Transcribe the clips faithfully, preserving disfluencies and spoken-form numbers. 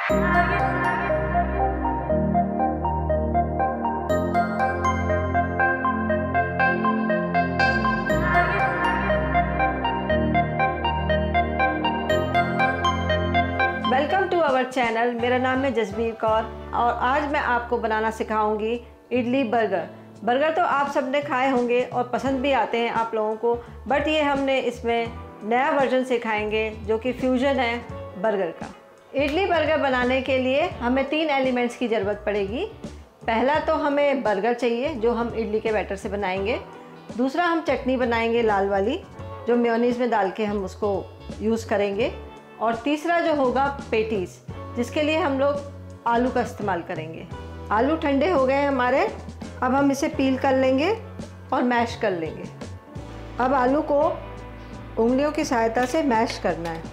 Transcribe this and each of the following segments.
Welcome to our channel. मेरा नाम है जसबीर कौर और आज मैं आपको बनाना सिखाऊंगी इडली बर्गर। बर्गर तो आप सब ने खाए होंगे और पसंद भी आते हैं आप लोगों को, बट ये हमने इसमें नया वर्जन सिखाएंगे जो कि फ्यूजन है बर्गर का। इडली बर्गर बनाने के लिए हमें तीन एलिमेंट्स की ज़रूरत पड़ेगी। पहला तो हमें बर्गर चाहिए जो हम इडली के बैटर से बनाएंगे। दूसरा हम चटनी बनाएंगे लाल वाली जो मेयोनीज़ में डाल के हम उसको यूज़ करेंगे। और तीसरा जो होगा पेटीज़, जिसके लिए हम लोग आलू का इस्तेमाल करेंगे। आलू ठंडे हो गए हमारे, अब हम इसे पील कर लेंगे और मैश कर लेंगे। अब आलू को उंगलियों की सहायता से मैश करना है।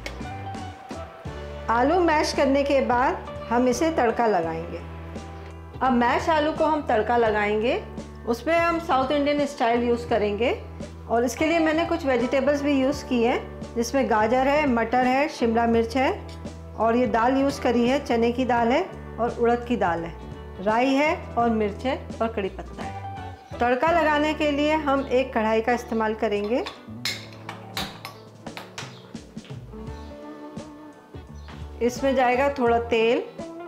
आलू मैश करने के बाद हम इसे तड़का लगाएंगे। अब मैश आलू को हम तड़का लगाएंगे, उसमें हम साउथ इंडियन स्टाइल यूज़ करेंगे। और इसके लिए मैंने कुछ वेजिटेबल्स भी यूज़ की हैं, जिसमें गाजर है, मटर है, शिमला मिर्च है और ये दाल यूज़ करी है, चने की दाल है और उड़द की दाल है, राई है और मिर्च है और कड़ी पत्ता है। तड़का लगाने के लिए हम एक कढ़ाई का इस्तेमाल करेंगे। इसमें जाएगा थोड़ा तेल।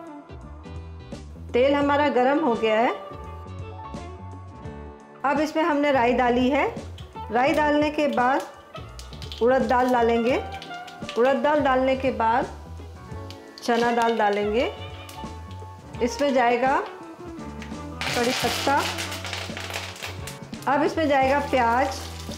तेल हमारा गर्म हो गया है। अब इसमें हमने राई डाली है। राई डालने के बाद उड़द दाल डालेंगे। उड़द दाल डालने के बाद चना दाल डालेंगे। इसमें जाएगा कड़ी पत्ता। अब इसमें जाएगा प्याज।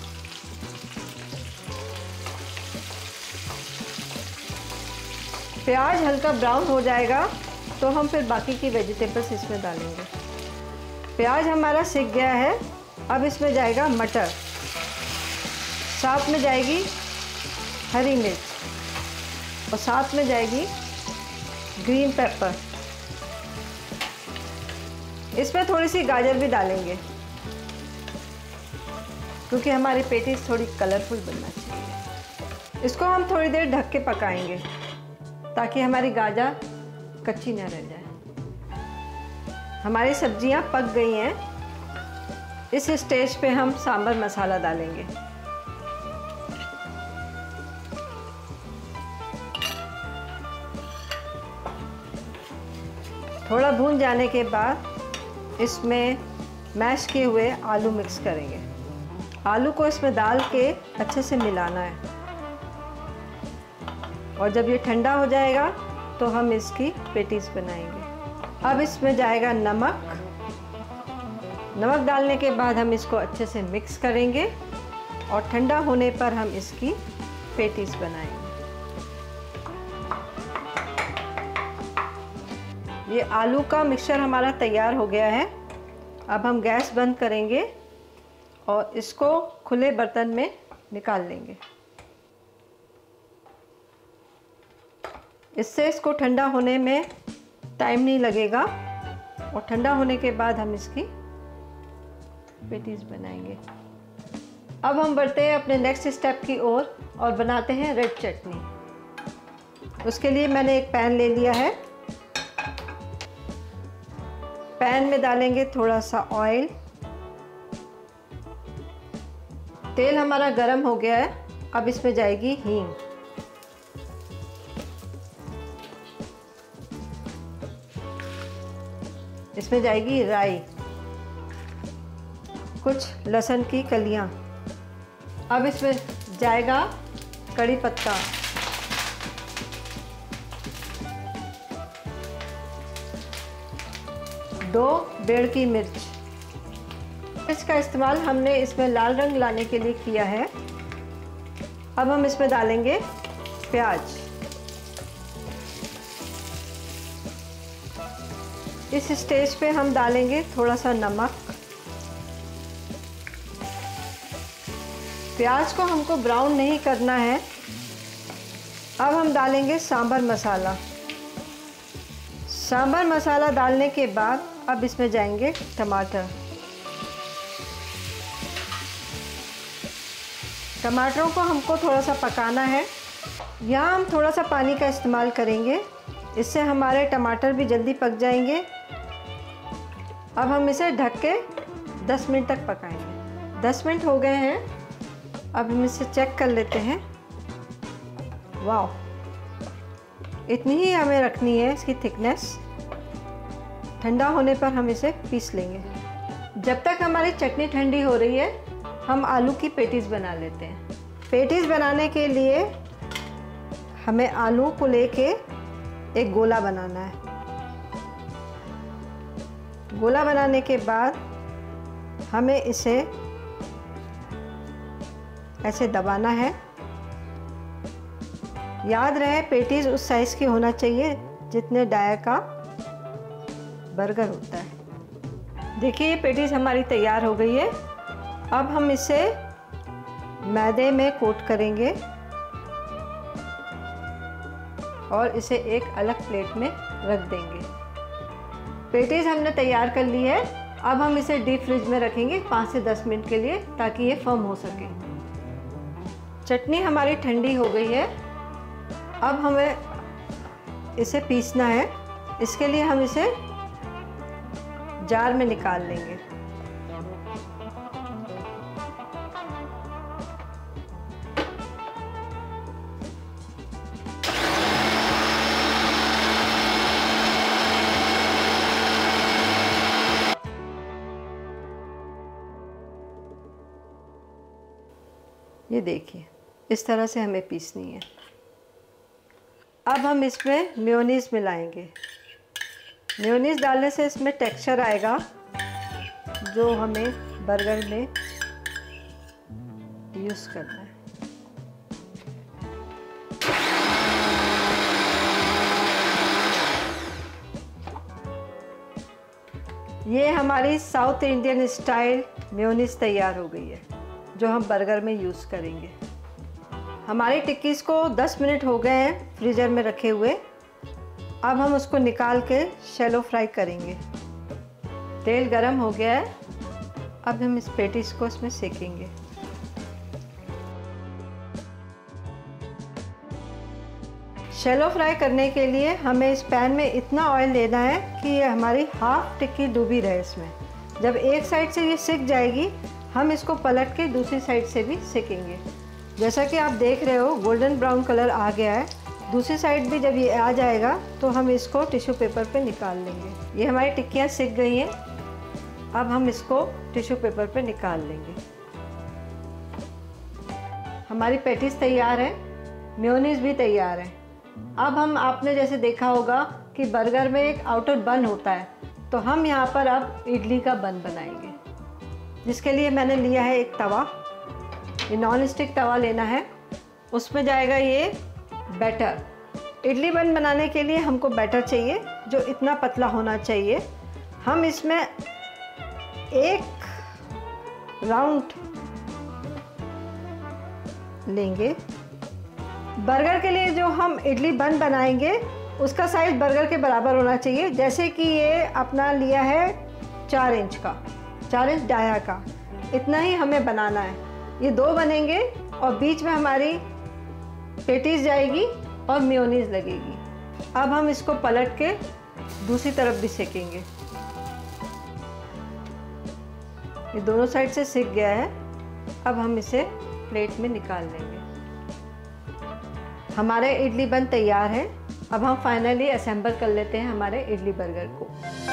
प्याज हल्का ब्राउन हो जाएगा तो हम फिर बाकी की वेजिटेबल्स इसमें डालेंगे। प्याज हमारा सिक गया है। अब इसमें जाएगा मटर, साथ में जाएगी हरी मिर्च और साथ में जाएगी ग्रीन पेपर। इसमें थोड़ी सी गाजर भी डालेंगे क्योंकि हमारी पेटीज थोड़ी कलरफुल बनना चाहिए। इसको हम थोड़ी देर ढक के पकाएंगे ताकि हमारी गाजर कच्ची ना रह जाए। हमारी सब्जियां पक गई हैं। इस स्टेज पे हम सांभर मसाला डालेंगे। थोड़ा भून जाने के बाद इसमें मैश किए हुए आलू मिक्स करेंगे। आलू को इसमें डाल के अच्छे से मिलाना है और जब ये ठंडा हो जाएगा तो हम इसकी पेटीज बनाएंगे। अब इसमें जाएगा नमक। नमक डालने के बाद हम इसको अच्छे से मिक्स करेंगे और ठंडा होने पर हम इसकी पेटीज बनाएंगे। ये आलू का मिक्सचर हमारा तैयार हो गया है। अब हम गैस बंद करेंगे और इसको खुले बर्तन में निकाल लेंगे। इससे इसको ठंडा होने में टाइम नहीं लगेगा और ठंडा होने के बाद हम इसकी पेटीज बनाएंगे। अब हम बढ़ते हैं अपने नेक्स्ट स्टेप की ओर और बनाते हैं रेड चटनी। उसके लिए मैंने एक पैन ले लिया है। पैन में डालेंगे थोड़ा सा ऑयल। तेल हमारा गरम हो गया है। अब इसमें जाएगी हींग। इसमें जाएगी राई, कुछ लहसुन की कलियां। अब इसमें जाएगा कड़ी पत्ता, दो डेढ़ की मिर्च। मिर्च का इस्तेमाल हमने इसमें लाल रंग लाने के लिए किया है। अब हम इसमें डालेंगे प्याज। इस स्टेज पे हम डालेंगे थोड़ा सा नमक। प्याज को हमको ब्राउन नहीं करना है। अब हम डालेंगे सांभर मसाला। सांभर मसाला डालने के बाद अब इसमें जाएंगे टमाटर। टमाटरों को हमको थोड़ा सा पकाना है। यहाँ हम थोड़ा सा पानी का इस्तेमाल करेंगे इससे हमारे टमाटर भी जल्दी पक जाएंगे। अब हम इसे ढक के दस मिनट तक पकाएंगे। दस मिनट हो गए हैं। अब हम इसे चेक कर लेते हैं। वाह, इतनी ही हमें रखनी है इसकी थिकनेस। ठंडा होने पर हम इसे पीस लेंगे। जब तक हमारी चटनी ठंडी हो रही है, हम आलू की पेटीज बना लेते हैं। पेटीज बनाने के लिए हमें आलू को लेके एक गोला बनाना है। गोला बनाने के बाद हमें इसे ऐसे दबाना है। याद रहे पेटीज उस साइज़ की होना चाहिए जितने डाया का बर्गर होता है। देखिए ये पेटीज हमारी तैयार हो गई है। अब हम इसे मैदे में कोट करेंगे और इसे एक अलग प्लेट में रख देंगे। पेटीज हमने तैयार कर ली है। अब हम इसे डीप फ्रिज में रखेंगे पाँच से दस मिनट के लिए, ताकि ये फर्म हो सके। चटनी हमारी ठंडी हो गई है। अब हमें इसे पीसना है। इसके लिए हम इसे जार में निकाल लेंगे। ये देखिए इस तरह से हमें पीसनी है। अब हम इसमें मेयोनीज़ मिलाएंगे। मेयोनीज़ डालने से इसमें टेक्सचर आएगा जो हमें बर्गर में यूज़ करना है। ये हमारी साउथ इंडियन स्टाइल मेयोनीज़ तैयार हो गई है, जो हम बर्गर में यूज़ करेंगे। हमारी टिक्कीज़ को दस मिनट हो गए हैं फ्रीज़र में रखे हुए। अब हम उसको निकाल के शैलो फ्राई करेंगे। तेल गरम हो गया है। अब हम इस पेटीज़ को इसमें सेकेंगे। शैलो फ्राई करने के लिए हमें इस पैन में इतना ऑयल लेना है कि ये हमारी हाफ टिक्की डूबी रहे इसमें। जब एक साइड से ये सिक जाएगी, हम इसको पलट के दूसरी साइड से भी सेकेंगे। जैसा कि आप देख रहे हो गोल्डन ब्राउन कलर आ गया है। दूसरी साइड भी जब ये आ जाएगा तो हम इसको टिश्यू पेपर पे निकाल लेंगे। ये हमारी टिक्कियाँ सिक गई हैं। अब हम इसको टिश्यू पेपर पे निकाल लेंगे। हमारी पैटीज तैयार है, मेयोनीज़ भी तैयार है। अब हम आपने जैसे देखा होगा कि बर्गर में एक आउटर बन होता है, तो हम यहाँ पर अब इडली का बन बनाएंगे। जिसके लिए मैंने लिया है एक तवा। ये नॉन स्टिक तवा लेना है। उसमें जाएगा ये बैटर। इडली बन बनाने के लिए हमको बैटर चाहिए जो इतना पतला होना चाहिए। हम इसमें एक राउंड लेंगे। बर्गर के लिए जो हम इडली बन बनाएंगे उसका साइज़ बर्गर के बराबर होना चाहिए। जैसे कि ये अपना लिया है चार इंच का, चार इंच डाया का, इतना ही हमें बनाना है। ये दो बनेंगे और बीच में हमारी पेटीज जाएगी और मेयोनीज़ लगेगी। अब हम इसको पलट के दूसरी तरफ भी सेकेंगे। ये दोनों साइड से सिक गया है। अब हम इसे प्लेट में निकाल लेंगे। हमारे इडली बन तैयार है। अब हम फाइनली असेंबल कर लेते हैं हमारे इडली बर्गर को।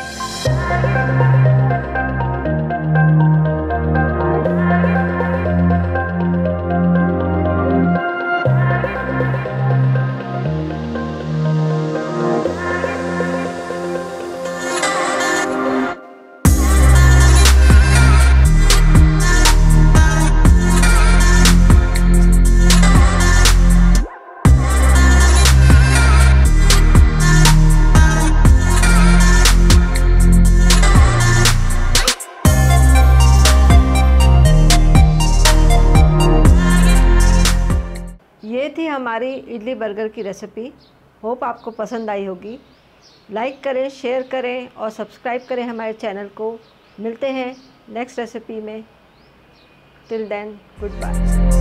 ये थी हमारी इडली बर्गर की रेसिपी। होप आपको पसंद आई होगी। लाइक करें, शेयर करें और सब्सक्राइब करें हमारे चैनल को। मिलते हैं नेक्स्ट रेसिपी में। Till then, good bye.